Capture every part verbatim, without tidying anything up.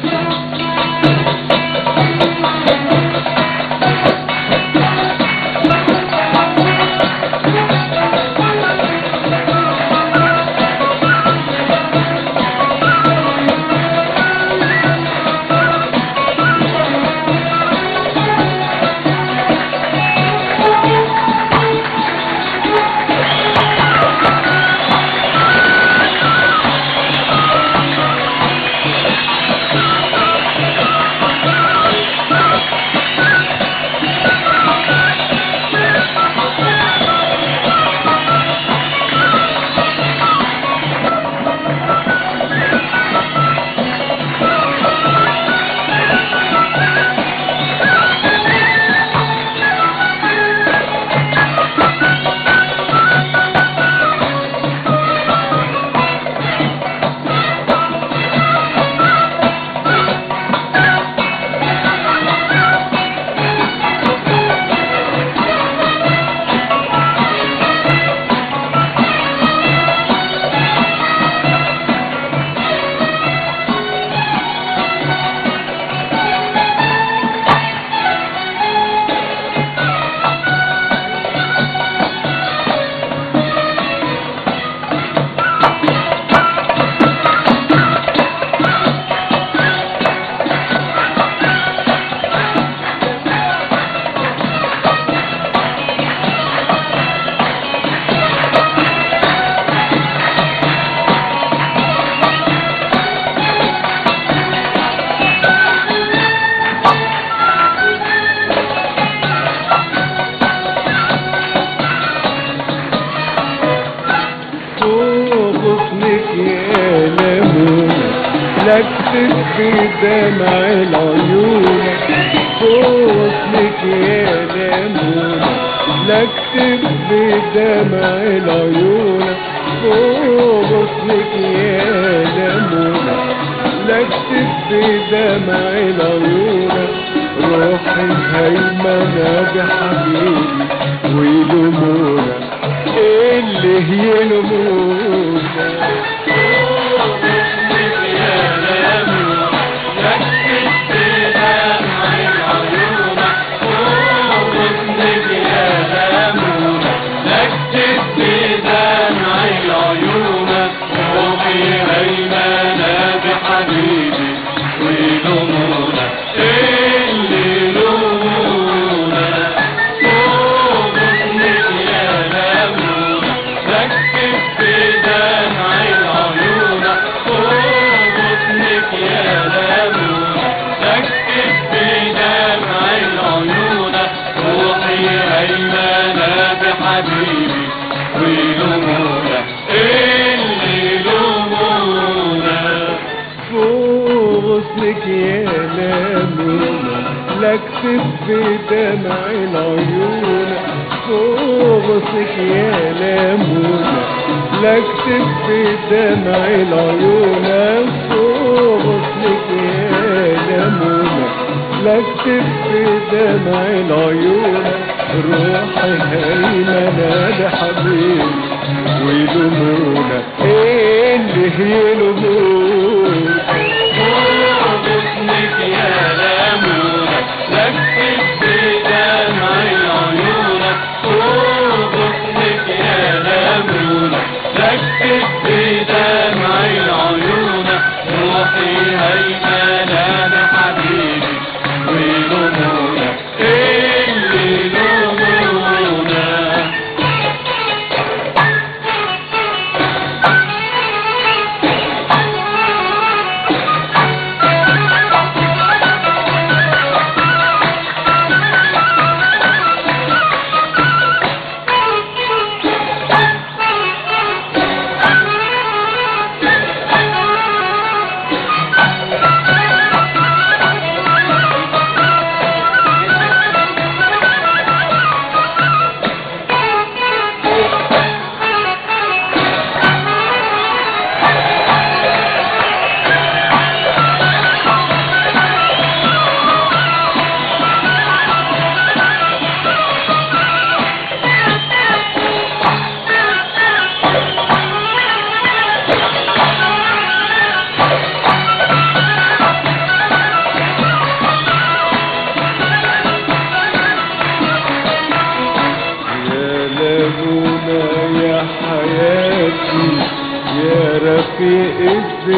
لكتب في دمع العيون وصلك يا لمونة، لكتب في دمع العيون وصلك يا لمونة، لكتب في دمع العيون روحي هيمنة بحبيبي ويلومونا اللي يلومونا. غصنك يا لمونة لكتب في دمع العيون غصنك يا لمونة لكتب في دمع العيون غصنك يا لمونة لكتب في دمع العيون روحي هيمنة لحبيبي ويلومونا اللي يلومونا. غصنك يا لمونة لكتب في دمع العيون غصنك يا لمونة لكتب في دمع العيون روحي هيمنة لحبيبي ويلومونا اللي يلومونا.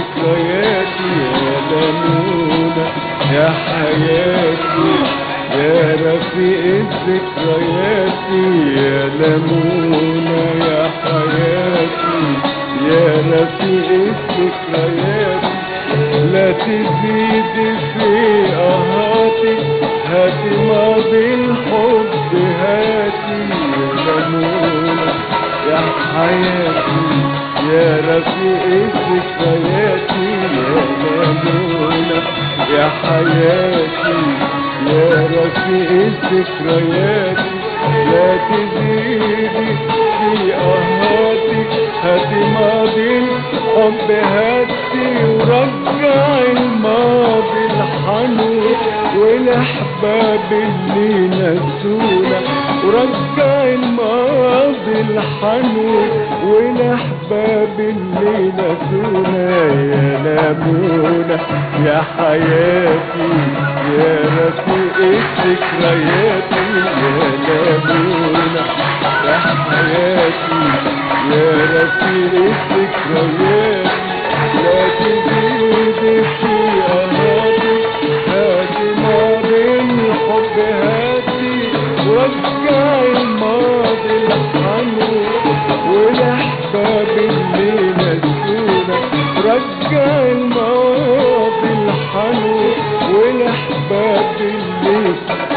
ذكرياتي يا لمونة يا حياتي يا رفيق الذكريات يا لمونة يا حياتي يا رفيق الذكريات لا تزيد في قهاتي هاتي ماضي الحب هاتي يا لمونة يا حياتي يا رفيق الذكريات يا لمونة يا حياتي يا رفيق الذكريات لا تزيدي في قهاتي هاتي ماضي الحب هاتي ورجع الماضي الحنون والاحباب اللي نسونا ورجع الماضي الحنون والاحباب اللي نسونا يا لمونة يا حياتي يا رفيق الذكريات يا لمونة يا حياتي يا رفيق الذكريات لا تزيد في قهاتي هاتي ماضي الحب هاتي ورجع الماضي الحنون والاحباب اللي نسونا رجع الماضي الحنون والاحباب اللي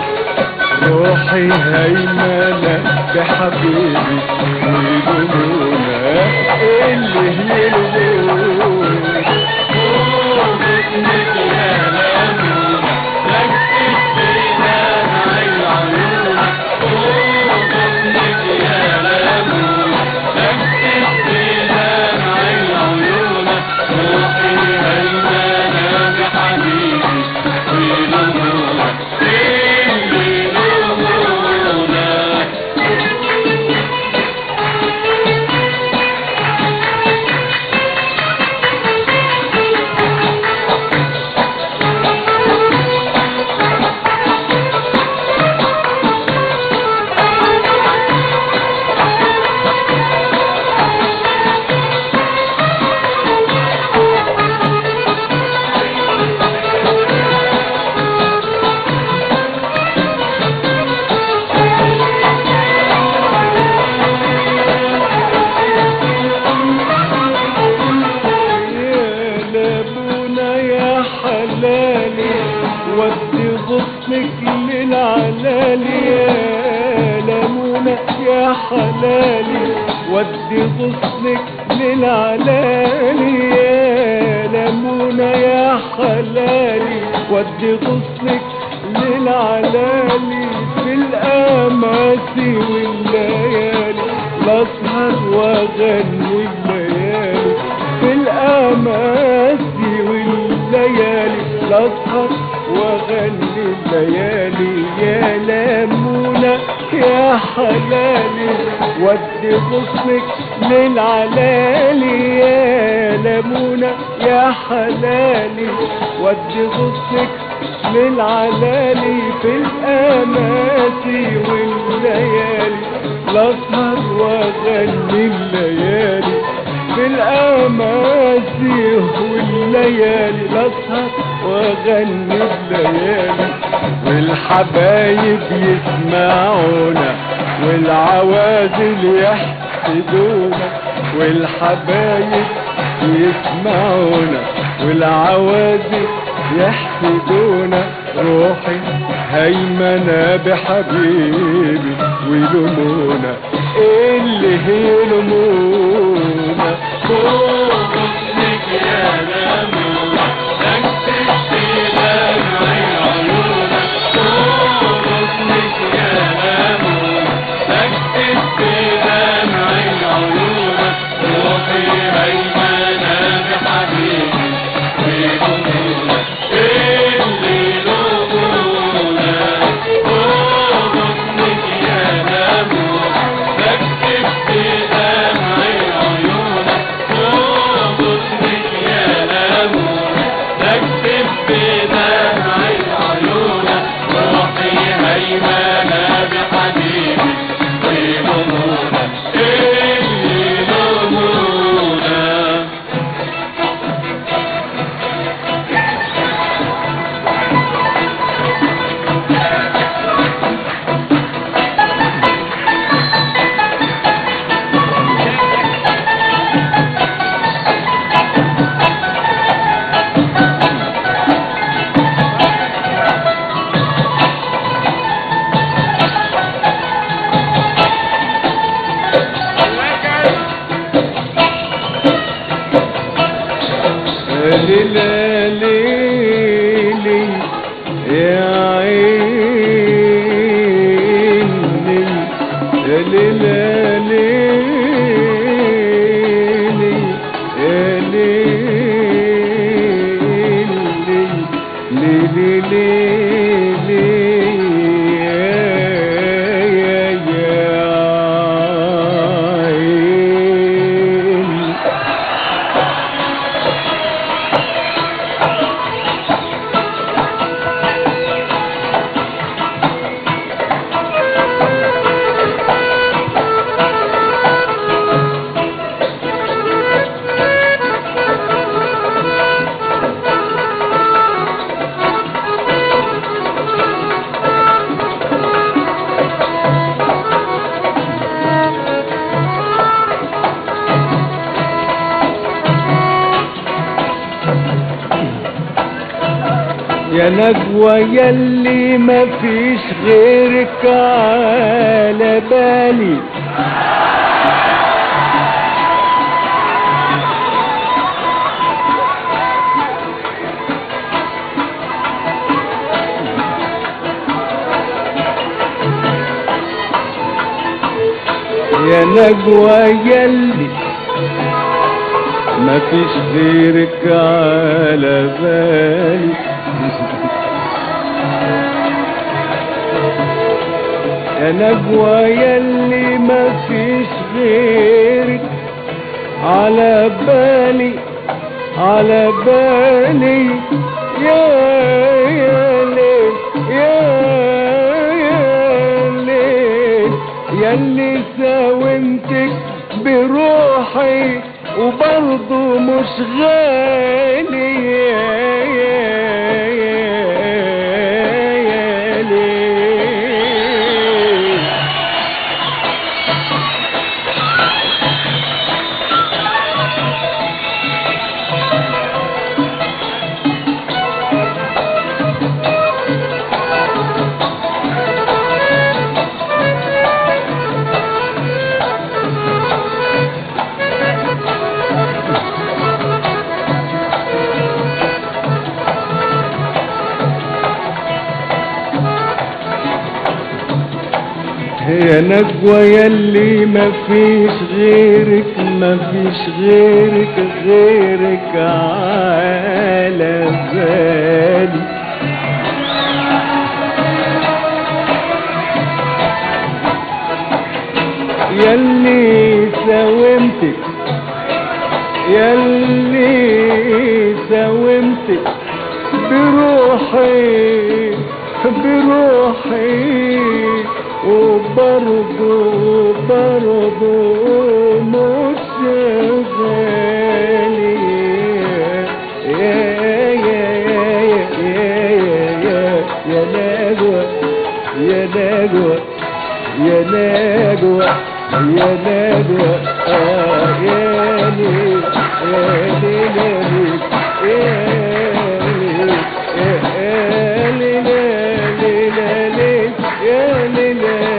روحي هيمنة بحبيبي ويلومونا اللي يلومونا وباسمك يا لمونة لكتب بدمع العيون وباسمك يا لمونة لكتب بدمع العيون روحي هيمنة بحبيبي ويلومونا ودي غصنك للعلالي يا لمونة يا حلالي ودي غصنك للعلالي يا لمونة يا حلالي ودي غصنك للعلالي في الأماسي والليالي لأسهر وأغني الليالي في الأماسي والليالي لأسهر وأغني الليالي يا لمونة يا حلالي ودي غصنك للعلالي يا لمونة يا حلالي ودي غصنك للعلالي في الأماسي والليالي لأسهر وأغني الليالي في الأماسي والليالي لأسهر وأغني الليالي والحبايب يسمعونا والعوازل يحسدونا والحبايب يسمعونا والعوازل يحسدونا روحي هيمنة بحبيبي ويلومونا اللي يلومونا وباسمك يا لمونة لكتب بدمع العيون وباسمك يا لمونة لكتب بدمع العيون روحي هيمنة بحبيبي ويلومونا اللي يلومونا وباسمك يا لمونة لكتب بدمع العيون وباسمك يا لمونة لكتب بدمع العيون روحي هيمنة بحبيبي ويلومونا اللي يلومونا ليلي يا عيني يا ليلى ليلي يا ليلي ليلي ليلي يا يا عيني. يا نجوى يلي مفيش غيرك على بالي، يا نجوى يلي مفيش غيرك على بالي، يا نجوى يلي مفيش غيرك على بالي على بالي يا يا ليل يا يا ليل يلي ساومتك بروحي وبرضه مش غالي يا يا يا ليل. يا نجوى يلي مفيش غيرك مفيش غيرك غيرك على بالي، يلي ساومتك يلي ساومتك بروحي بروحي وبرضه برضه مش غالي يا يا يا يا يا نجوى يا نجوى يا نجوى يا نجوى آه يا ليل يا ليل يا ليل يا ليل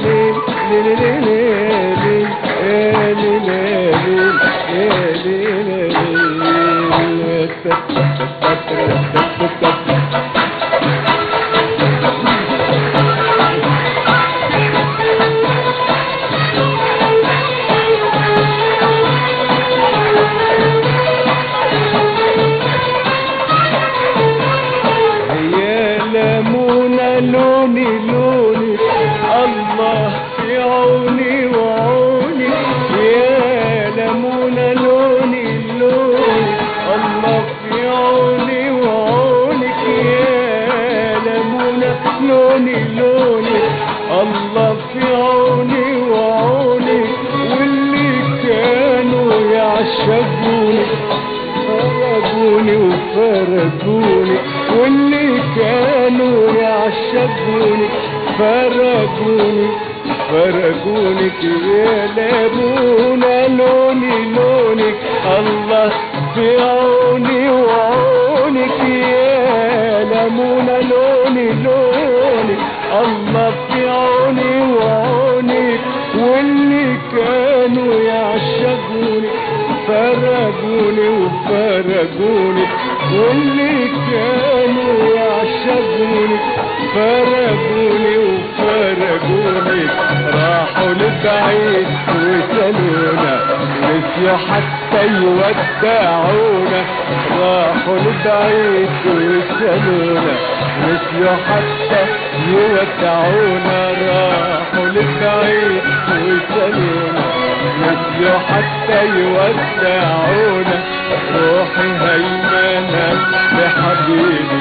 لوني لوني الله في عوني وعوني يا لمونة لوني لوني الله في عوني وعونك يا لمونة لوني لوني الله في عوني وعوني واللي كانوا يعشقوني فرقوني وفرقوني واللي كانوا يعشقوني فرقوني فرقونك يا لمونة لوني لونك الله في عوني وعونك يا لمونة لوني لونك الله في عوني وعونك واللي كانوا يعشقوني فرقوني وفرقوني واللي كانوا يعشقوني فرقوني وفرقوني راحوا لبعيد وسالونا نسيوا حتى يودعونا راحوا لبعيد وسالونا نسيوا حتى يودعونا راحوا لبعيد وسالونا نسيوا حتى يودعونا روحي هيمنة لحبيبي